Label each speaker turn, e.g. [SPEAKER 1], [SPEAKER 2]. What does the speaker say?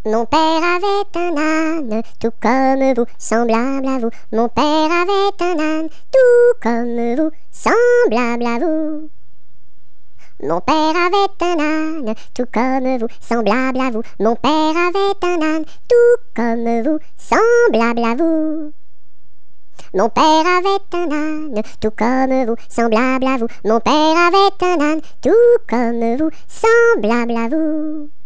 [SPEAKER 1] Mon père avait un âne, tout comme vous, semblable à vous. Mon père avait un âne, tout comme vous, semblable à vous. Mon père avait un âne, tout comme vous, semblable à vous. Mon père avait un âne, tout comme vous, semblable à vous. Mon père avait un âne, tout comme vous, semblable à vous. Mon père avait un âne, tout comme vous, semblable à vous.